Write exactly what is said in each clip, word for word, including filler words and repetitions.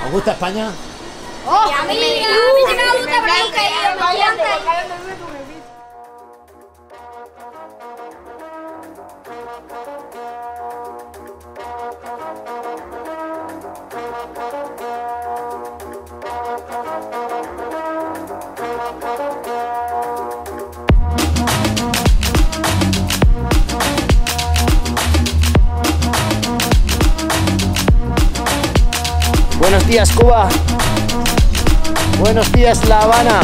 ¿Os gusta España? ¡Oh! ¡Y a mí! ¡A mí sí me gusta, pero nunca he ido! ¡Me encanta! Buenos días, Cuba. Buenos días, La Habana.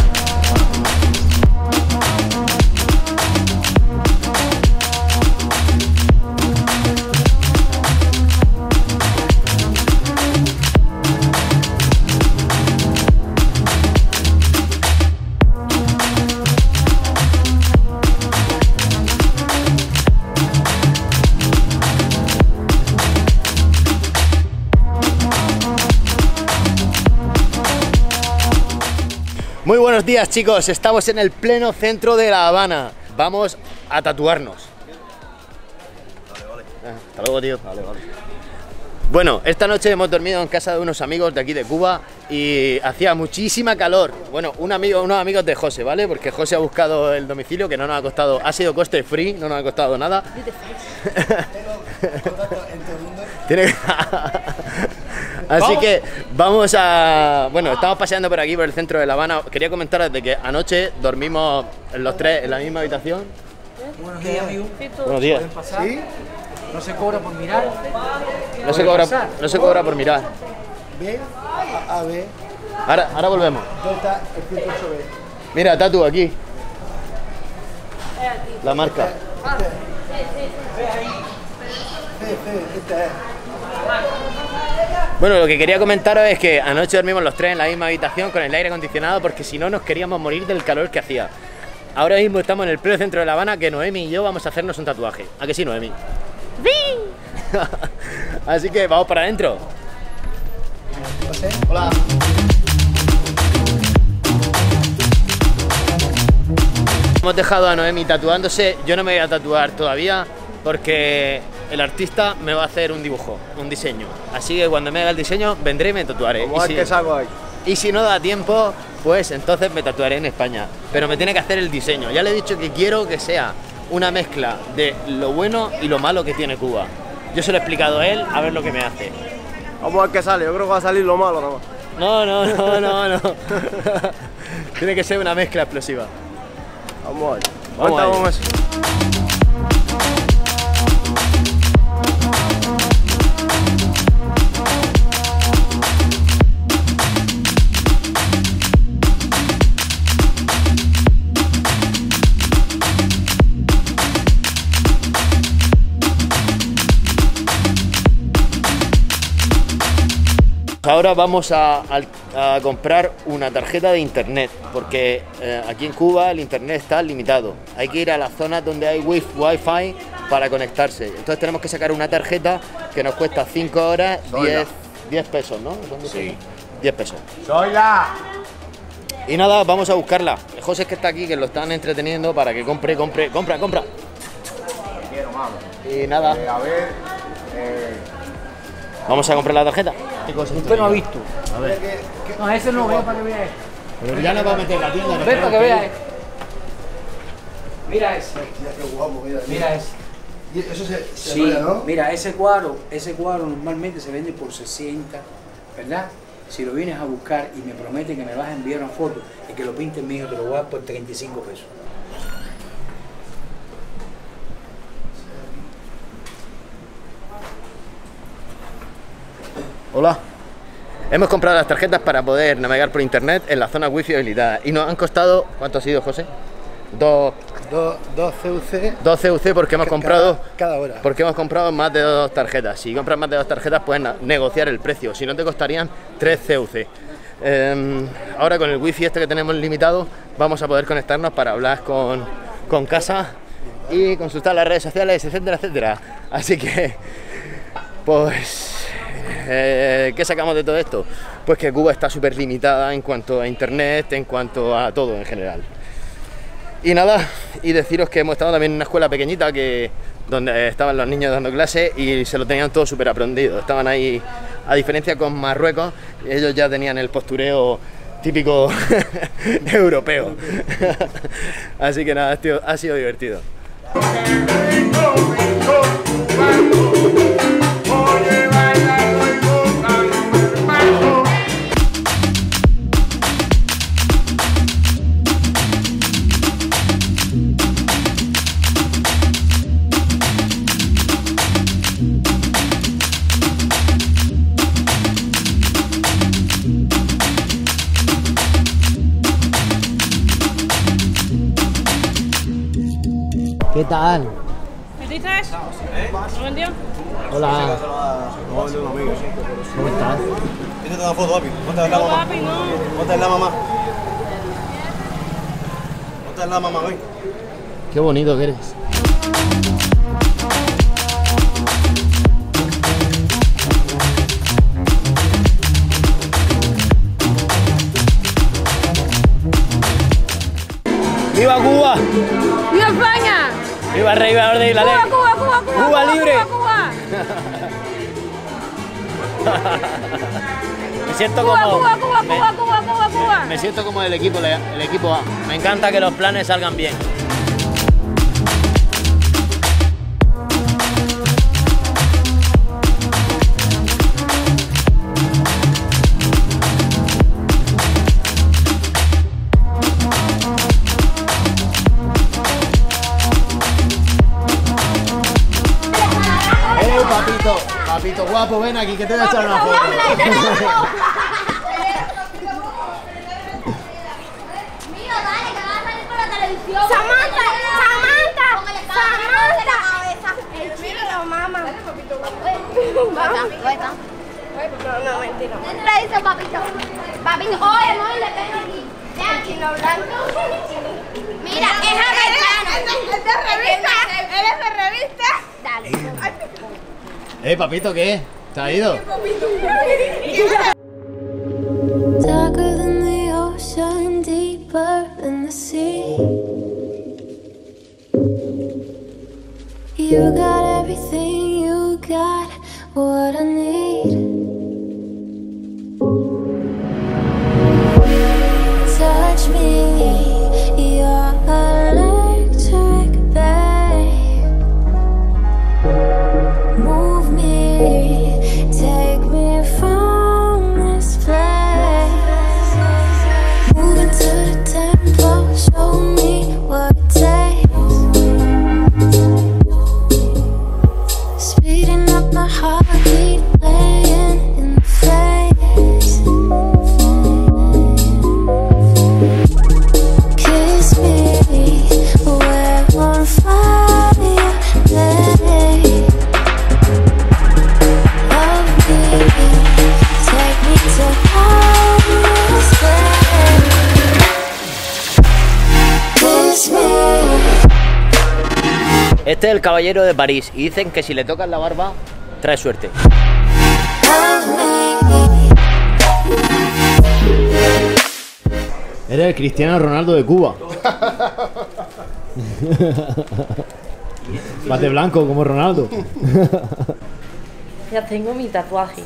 Muy buenos días, chicos, estamos en el pleno centro de La Habana. Vamos a tatuarnos. Vale, vale. Ah, hasta luego, tío. Vale, vale. Bueno, esta noche hemos dormido en casa de unos amigos de aquí de Cuba y hacía muchísima calor. Bueno, un amigo, unos amigos de José, ¿vale? Porque José ha buscado el domicilio que no nos ha costado, ha sido coste free, no nos ha costado nada. Tiene que... Así ¿Vamos? que vamos a... Bueno, estamos paseando por aquí, por el centro de La Habana. Quería comentaros de que anoche dormimos los tres en la misma habitación. Buenos días, amigo. Buenos días. ¿Pueden pasar? ¿Sí? No se cobra por mirar. No se cobra, no se cobra por mirar. B a B. Ahora, ahora volvemos. ¿Dónde está el ciento ocho B? Mira, tatu aquí. La marca. Sí, sí, este es. Bueno, lo que quería comentaros es que anoche dormimos los tres en la misma habitación con el aire acondicionado porque si no nos queríamos morir del calor que hacía. Ahora mismo estamos en el pleno centro de La Habana que Noemi y yo vamos a hacernos un tatuaje. ¿A que sí, Noemi? ¡Sí! Así que vamos para adentro. Hola. Hemos dejado a Noemi tatuándose. Yo no me voy a tatuar todavía porque el artista me va a hacer un dibujo, un diseño. Así que cuando me haga el diseño vendré y me tatuaré. Vamos a ver qué saco ahí. Y si no da tiempo, pues entonces me tatuaré en España. Pero me tiene que hacer el diseño. Ya le he dicho que quiero que sea una mezcla de lo bueno y lo malo que tiene Cuba. Yo se lo he explicado a él, a ver lo que me hace. Vamos a ver qué sale, yo creo que va a salir lo malo nada más. No, no, no, no, no. Tiene que ser una mezcla explosiva. Vamos a ver. Vamos Vamos a ver. Ahora vamos a, a, a comprar una tarjeta de internet, porque eh, aquí en Cuba el internet está limitado. Hay que ir a las zonas donde hay wifi para conectarse. Entonces tenemos que sacar una tarjeta que nos cuesta cinco horas, diez pesos, ¿no? Sí. diez pesos. ¡Soyla! Y nada, vamos a buscarla. El José es que está aquí, que lo están entreteniendo para que compre, compre, compra, compra. Quiero, malo. Y nada. Eh, a ver... Eh... Vamos a comprar la tarjeta. Usted no ha visto. A ver. No, ese no, veo para que vea. Pero ya no va a meter la tienda. Ven para que vea. Mira ese. Mira qué guapo, mira. Mira ese. Y eso se, se Sí, rueda, ¿no? mira, ese cuadro, ese cuadro normalmente se vende por sesenta, ¿verdad? Si lo vienes a buscar y me promete que me vas a enviar una foto y que lo pintes mío, te lo voy a dar por treinta y cinco pesos. Hola. Hemos comprado las tarjetas para poder navegar por internet en la zona wifi habilitada y nos han costado, ¿cuánto ha sido, José? Dos, Dos, dos C U C. dos C U C porque hemos Cada- comprado cada hora. porque hemos comprado más de dos tarjetas. Si compras más de dos tarjetas puedes na- negociar el precio, si no te costarían tres C U C. Eh, ahora con el wifi este que tenemos limitado vamos a poder conectarnos para hablar con, con casa y consultar las redes sociales, etcétera, etcétera. Así que, pues... Eh, ¿qué sacamos de todo esto? Pues que Cuba está súper limitada en cuanto a internet, en cuanto a todo en general. Y nada, y deciros que hemos estado también en una escuela pequeñita que donde estaban los niños dando clases y se lo tenían todo súper aprendido. Estaban ahí, a diferencia con Marruecos, ellos ya tenían el postureo típico europeo. Así que nada, tío, ha sido divertido. ¿Qué tal? ¿Me dices? ¿Lo vendió? Hola. ¿Cómo estás? Tienes una foto, papi. ¿Dónde es la No, mamá? papi, no. ¿Dónde es la mamá? ¿Dónde es la mamá, ven? Qué bonito que eres. ¡Viva Cuba! ¡Viva España! ¡Viva el rey, viva el rey, la ley! ¡Cuba, Cuba, Cuba, Cuba! ¡Cuba libre! ¡Cuba, Cuba! Me siento ¡Cuba, como... Cuba, Cuba, me- Cuba, Cuba, Cuba, Cuba! Me siento como el equipo, el equipo A. Me encanta que los planes salgan bien. ¡Eh, papito! Papito guapo, ven aquí que te voy a echar una foto. Mío, dale, que vas a salir por la televisión. Samantha, Samantha, Samantha. El chino, mamá. Vuelta. No, no, mentira. Le dice papito. Papito, oye, no le tengo aquí. Ya, chino blanco. Mira, es americano. Es de revista. Él es de revista. Dale. ¡Eh, papito, qué! ¿Te ha ido? Darker than the ocean, deeper than the sea. You got everything, you got what I need. Touch me, you're electric, babe. Move me, take me from this place. Moving to the tempo, show me what it takes. Speeding up my heartbeat, laying in the face. Kiss me, we're on fire, babe. Love me, take me to outer space. Kiss me. Este es el caballero de París y dicen que si le tocas la barba, trae suerte. Eres el Cristiano Ronaldo de Cuba. Vas de blanco como Ronaldo. Ya tengo mi tatuaje.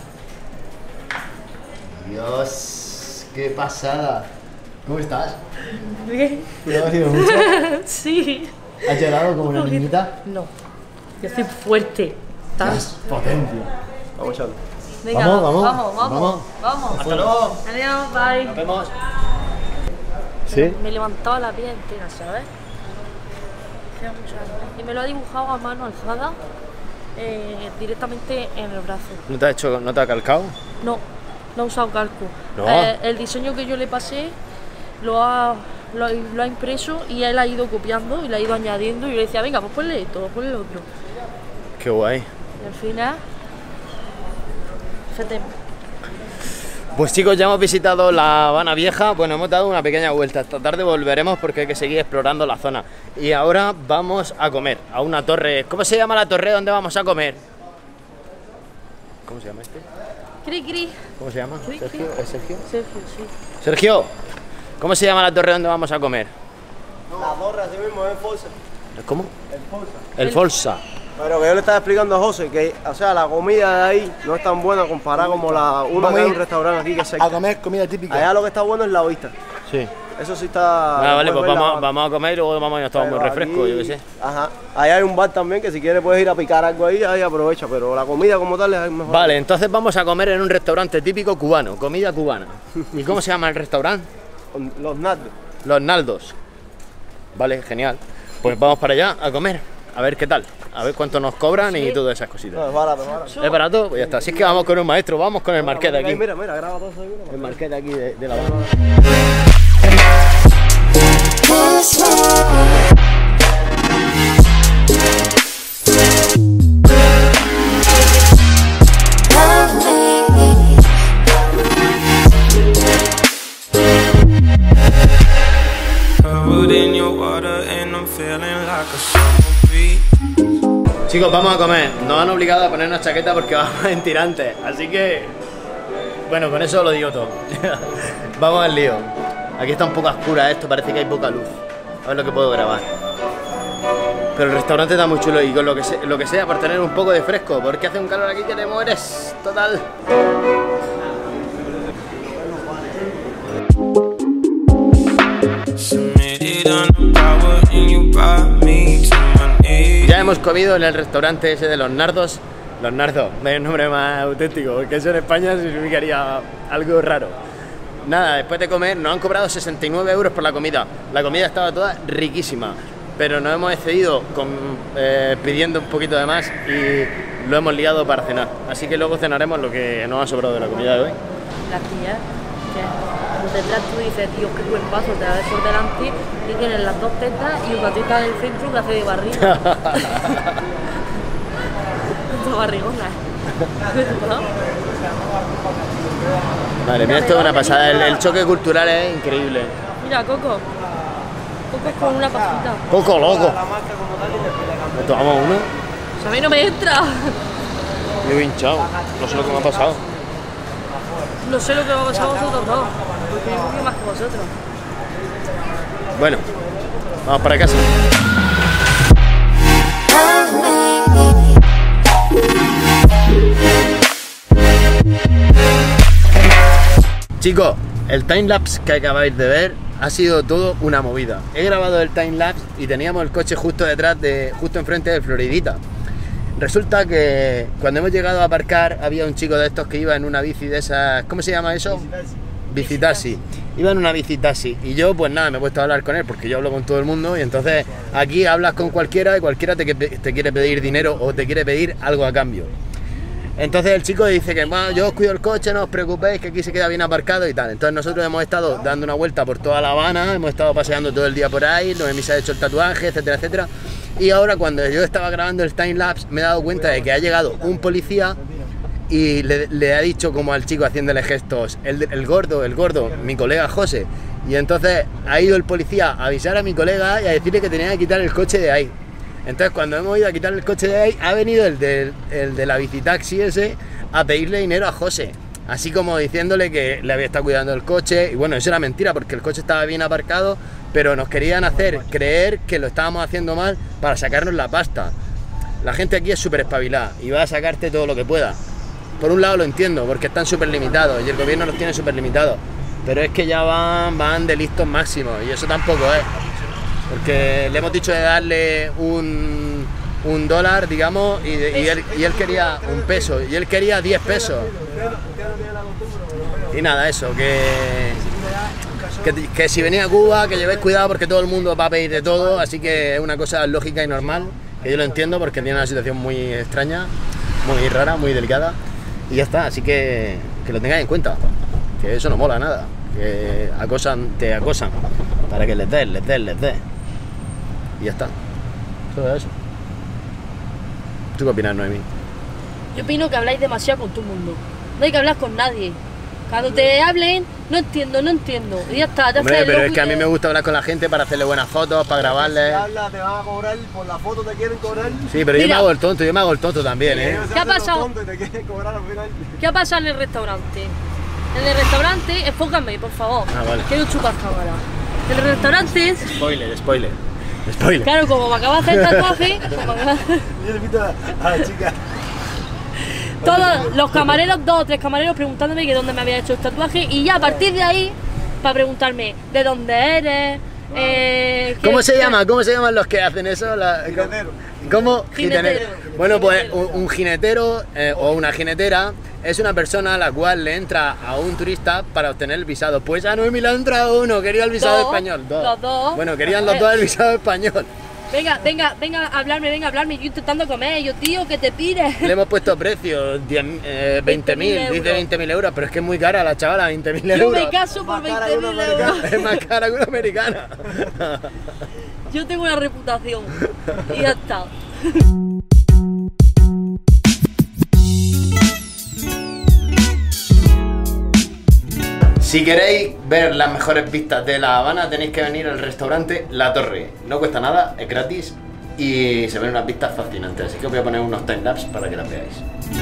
Dios, qué pasada. ¿Cómo estás? Bien. ¿Te ha sido mucho? Sí. ¿Has llorado como una niñita? No. Yo soy fuerte. ¿Estás? Potencia. Vamos, chaval. Venga, Vamos, vamos, vamos, vamos. vamos. Vamos. Hasta luego. Adiós, bye. Nos vemos. ¿Sí? Me levantaba la piel entera, ¿sabes? Hacía mucho daño. Y me lo ha dibujado a mano alzada eh, directamente en el brazo. ¿No te ha hecho, no te ha calcado? No, no ha usado calco. No. Eh, el diseño que yo le pasé lo ha, lo, ha- lo ha impreso y él ha ido copiando y le ha ido añadiendo. Y yo le decía, venga, pues ponle esto, ponle lo otro. Qué guay. Y al final, fíjate. Pues chicos, ya hemos visitado la Habana Vieja, bueno, hemos dado una pequeña vuelta, esta tarde volveremos porque hay que seguir explorando la zona. Y ahora vamos a comer a una torre, ¿cómo se llama la torre donde vamos a comer? ¿Cómo se llama este? Cri, cri. ¿Cómo se llama? Cri, ¿Sergio? cri. ¿Es Sergio? Sergio, sí. Sergio, ¿cómo se llama la torre donde vamos a comer? La torre así mismo es Forza. ¿Cómo? El Forza. El Forza. Pero que yo le estaba explicando a José que, o sea, la comida de ahí no es tan buena comparada como la una Vamos que a hay ir un restaurante aquí que es cerca. A comer comida típica. Allá lo que está bueno es la vista. Sí. Eso sí está... Ah, vale, pues puedes ver vamos, la- vamos a comer y luego vamos y nos tomamos un Pero refresco, aquí- yo qué sé. Ajá. Allá hay un bar también que si quieres puedes ir a picar algo ahí, ahí aprovecha, pero la comida como tal es mejor. Vale, entonces vamos a comer en un restaurante típico cubano, comida cubana. ¿Y cómo se llama el restaurante? Los nardos. Los Naldos. Vale, genial. Pues vamos para allá a comer, a ver qué tal, a ver cuánto nos cobran y todas esas cositas. No, es barato, es barato. ¿Es barato? Pues ya está. Así es que vamos con un maestro, vamos con el marqués de aquí. Mira, mira, graba todo eso ahí. mira. El marqués de aquí de, de la banda. Once more. Love me. Covered in your water and I'm feeling like a summer breeze. Chicos, vamos a comer. Nos han obligado a ponernos chaqueta porque vamos en tirantes. Así que, bueno, con eso lo digo todo. Vamos al lío. Aquí está un poco oscura esto, parece que hay poca luz. A ver lo que puedo grabar. Pero el restaurante está muy chulo y con lo que, se- lo que sea por tener un poco de fresco, porque hace un calor aquí que te mueres. Total. Submitted on the power and you brought me to my knees. Ya hemos comido en el restaurante ese de los Nardos. Los Nardos, no hay un nombre más auténtico, porque eso en España significaría algo raro. Nada, después de comer nos han cobrado sesenta y nueve euros por la comida. La comida estaba toda riquísima, pero nos hemos excedido con, eh, pidiendo un poquito de más y lo hemos liado para cenar. Así que luego cenaremos lo que nos ha sobrado de la comida de hoy. La tía, que por detrás tú dices, Dios, qué cuerpazo, te la ves por delante y tienes las dos tetas y una teta en el centro que hace de barriga. Esta barrigona. ¿No? Madre mía, esto es una pasada. El, el choque cultural es increíble. Mira, Coco. Coco es con una pajita. Poco loco. ¿Me tomamos uno? O sea, a mí no me entra. Yo he hinchado. No sé lo que me ha pasado. No sé lo que va a pasar a vosotros dos. Porque yo confío más que vosotros. Bueno, vamos para casa. Chicos, el timelapse que acabáis de ver ha sido todo una movida. He grabado el timelapse y teníamos el coche justo detrás, de, justo enfrente del Floridita. Resulta que cuando hemos llegado a aparcar había un chico de estos que iba en una bici de esas... ¿Cómo se llama eso? Bicitaxi. Iba en una bicitaxi y yo pues nada, me he puesto a hablar con él porque yo hablo con todo el mundo y entonces aquí hablas con cualquiera y cualquiera te, te quiere pedir dinero o te quiere pedir algo a cambio. Entonces el chico dice que bueno, yo os cuido el coche, no os preocupéis, que aquí se queda bien aparcado y tal. Entonces nosotros hemos estado dando una vuelta por toda La Habana, hemos estado paseando todo el día por ahí, Noemí se ha hecho el tatuaje, etcétera, etcétera. Y ahora cuando yo estaba grabando el timelapse me he dado cuenta de que ha llegado un policía y le, le ha dicho como al chico haciéndole gestos, el, el gordo, el gordo, mi colega José. Y entonces ha ido el policía a avisar a mi colega y a decirle que tenía que quitar el coche de ahí. Entonces cuando hemos ido a quitar el coche de ahí, ha venido el de, el de la bicitaxi ese a pedirle dinero a José. Así como diciéndole que le había estado cuidando el coche. Y bueno, eso era mentira porque el coche estaba bien aparcado, pero nos querían hacer creer que lo estábamos haciendo mal para sacarnos la pasta. La gente aquí es súper espabilada y va a sacarte todo lo que pueda. Por un lado lo entiendo, porque están súper limitados y el gobierno los tiene súper limitados. Pero es que ya van, van de listos máximos y eso tampoco es. Porque le hemos dicho de darle un, un dólar, digamos, y, de- y, él, y él quería un peso, y él quería diez pesos. Y nada, eso, que, que, que si venís a Cuba, que llevéis cuidado porque todo el mundo va a pedir de todo, así que es una cosa lógica y normal, que yo lo entiendo porque tiene una situación muy extraña, muy rara, muy delicada, y ya está, así que, que lo tengáis en cuenta, que eso no mola nada, que acosan, te acosan, para que les des, les des, les des. Y ya está. Todo eso. ¿Tú qué opinas, Noemí? Yo opino que habláis demasiado con todo el mundo. No hay que hablar con nadie. Cuando te hablen, no entiendo, no entiendo. Y ya está, te Hombre, haces pero loco es y que a mí te- me gusta hablar con la gente para hacerle buenas fotos, para Si grabarles. habla, te van a cobrar, por la foto te quieren cobrar. Sí, pero yo me Mira. hago el tonto, yo me hago el tonto también, ¿eh? Ellos se ¿Qué ha hacen los pasado? tontos y te quieren cobrar al final. ¿Qué ha pasado en el restaurante? En el restaurante, enfócame, por favor. Ah, vale. Quiero chupar cámara. El restaurante es... Spoiler, spoiler. Spoiler. Claro, como me acabo de hacer tatuaje, como me acabo- Yo le invito a, a la chica. todos los camareros, dos o tres camareros preguntándome que dónde me había hecho el tatuaje y ya a partir de ahí, para preguntarme de dónde eres, eh, qué- ¿Cómo se llama? ¿Cómo se llaman los que hacen eso? La- Jinetero. ¿Cómo? Jinetero. Bueno, pues un, un jinetero eh, o una jinetera es una persona a la cual le entra a un turista para obtener el visado. Pues a Noemi le ha entrado uno, quería el visado Dos, español. los dos. Bueno, querían los Eh. dos el visado español. Venga, venga, venga a hablarme, venga a hablarme, yo intentando comer, yo tío, ¿qué te pides? Le hemos puesto precio, veinte mil, dice euros. veinte mil euros, pero es que es muy cara la chavala, veinte mil Yo euros. me caso por veinte mil euros. Es más cara que una americana. Yo tengo una reputación y ya está. Si queréis ver las mejores vistas de La Habana, tenéis que venir al restaurante La Torre. No cuesta nada, es gratis y se ven unas vistas fascinantes. Así que os voy a poner unos timelapse para que las veáis.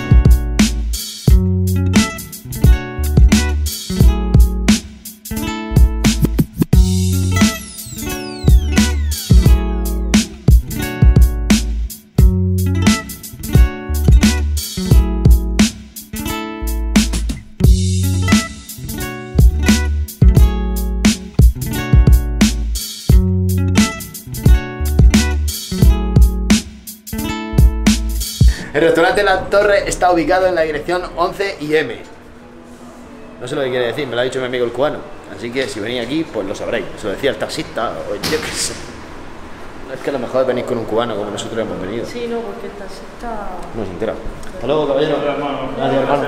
El restaurante La Torre está ubicado en la dirección once y eme. No sé lo que quiere decir, me lo ha dicho mi amigo el cubano. Así que si venís aquí, pues lo sabréis. Se lo decía el taxista o yo qué sé. Es que a lo mejor venís con un cubano como nosotros hemos venido. Sí, no, porque el taxista... No se entera. Hasta luego, caballero. Gracias, hermano.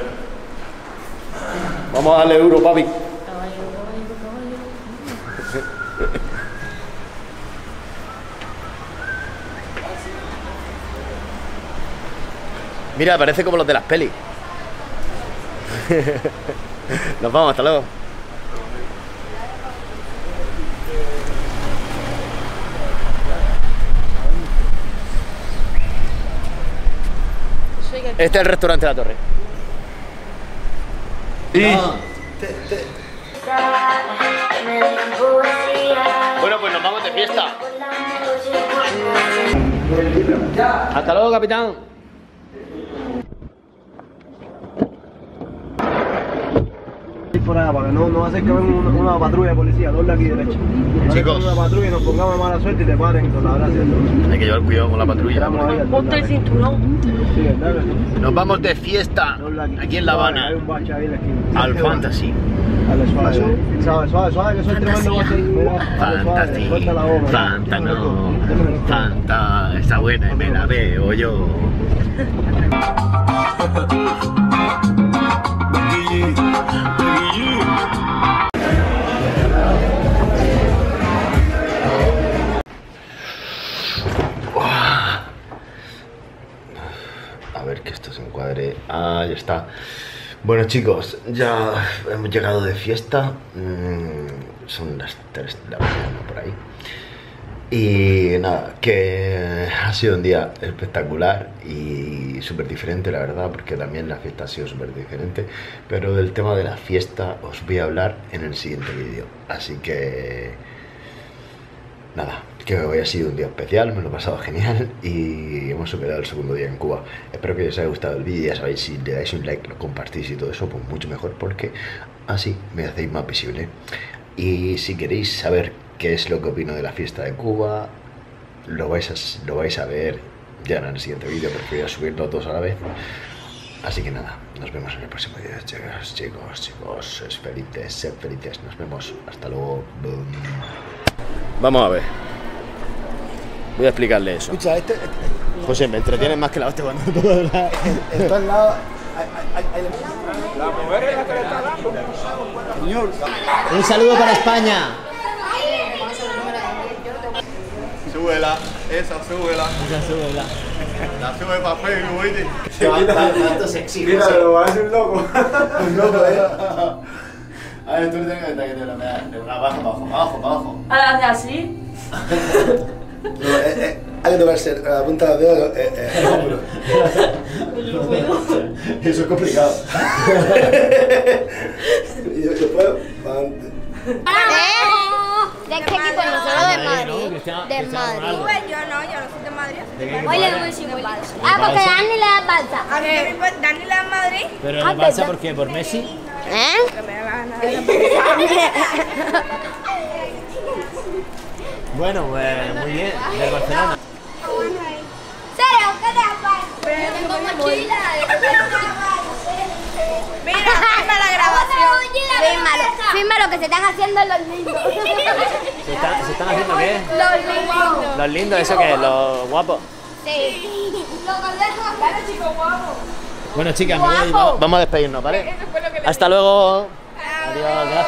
Vamos a darle euro, papi. Caballo, caballo, caballo. Mira, parece como los de las pelis. Nos vamos, hasta luego. Soy que- Este es el restaurante La Torre. Bueno, pues nos vamos de fiesta. Hasta luego, capitán. Por allá, para que no, no hacer que venga una, una patrulla de policía, dobla aquí derecho. No Chicos. hacer una patrulla y nos pongamos de mala suerte y te paren con la gracia. Hay que llevar cuidado con la patrulla. Esperamos ahí al Ponte el doblaje. cinturón. Sí, ¿verdad que sí? Nos vamos de fiesta Dobla aquí en La Habana Hay un bache ahí en la esquina. al Fantasy. Dale, suave, suave, suave, suave, que soy tremendo bache ahí. Mira, dale, suave, Fantasy. suelta la boca. Fanta no. Fanta está buena y me la veo yo. A ver que esto se encuadre. Ah, ya está. Bueno, chicos, ya hemos llegado de fiesta. Mm, son las tres de la mañana por ahí. Y nada, que ha sido un día espectacular y súper diferente, la verdad, porque también la fiesta ha sido súper diferente. Pero del tema de la fiesta os voy a hablar en el siguiente vídeo. Así que nada, que hoy ha sido un día especial, me lo he pasado genial y hemos superado el segundo día en Cuba. Espero que os haya gustado el vídeo, ya sabéis, si le dais un like, lo compartís y todo eso, pues mucho mejor, porque así me hacéis más visible. Y si queréis saber qué es lo que opino de la fiesta de Cuba, lo vais a, lo vais a ver ya en el siguiente vídeo, porque voy a subirlo todos a la vez. Así que nada, nos vemos en el próximo vídeo, chicos, chicos, chicos, sed felices, sed felices, nos vemos, hasta luego. Boom. Vamos a ver. Voy a explicarle eso. Escucha, este, este, José, me entretienes más que la hostia cuando tú hablas. está al lado. hay- hay- hay- hay- La mujer es la que le está dando. Señor, Un saludo para España. Súbela, esa súbela. Esa súbela. La sube para Facebook, ¿oíste? Tanto sexy, Mira, José. lo parece un loco. Un loco, ¿eh? A ver, tú tienes que que te lo veas. De abajo, abajo, abajo, abajo. Ahora hace así. no, eh, eh, hay que tocarse la punta de dedo, eh, eh, el hombro. Eso es complicado. Y después, para adelante. ¡Eh! ¿De qué equipo? Nosotros de Madrid. Cristiano- De Cristiano Madrid. Ronaldo. Pues yo no, yo no soy de Madrid. ¿De qué equipo Oye, eres? muy igual. Ah, porque Dani le da Barça. A mí me importa, Dani le da Madrid. Pero Ah, el Barça, ¿verdad? ¿por qué? ¿Por Messi? ¿Eh? Que me da la gana. Bueno, pues muy bien, del Barcelona. ¿Serio? ¿Qué te pasa? Yo tengo mochila. Mira, firma la grabación. Fírmalo, fírmalo que se están haciendo los lindos. ¿Se están, ¿se están haciendo qué? Los lindos. ¿Los lindos? ¿Eso qué es? ¿Los guapos? Sí. Los condejos. Dale, chicos, guapos. Bueno, chicas, me voy. Vamos a despedirnos, ¿vale? Hasta luego. Adiós, gracias.